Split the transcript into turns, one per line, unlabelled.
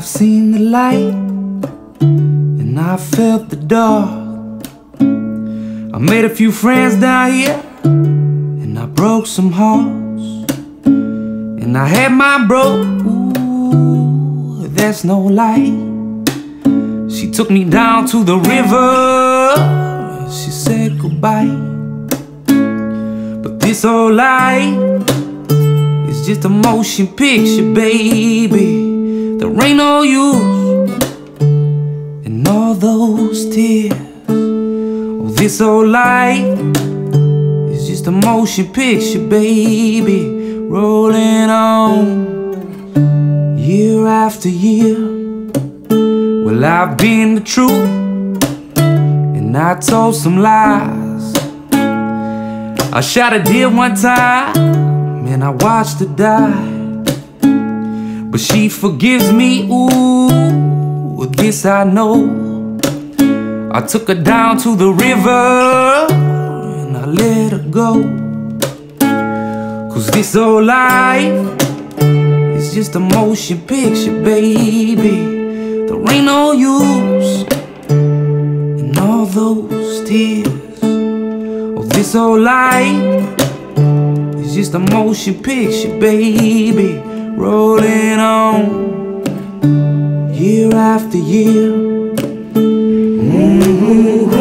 seen the light and I felt the dark. I made a few friends down here and I broke some hearts. And I had my bro, ooh, that's no lie. She took me down to the river, she said goodbye. But this whole life is just a motion picture, baby. There ain't no use in all those tears. Oh, this whole life is just a motion picture, baby. Rolling on year after year. Well, I've been the truth and I told some lies. I shot a deer one time and I watched her die. But she forgives me, ooh, this I know. I took her down to the river and I let her go. Cause this whole life is just a motion picture, baby. There ain't no use in all those tears. Oh, this whole life is just a motion picture, baby. Rolling on year after year.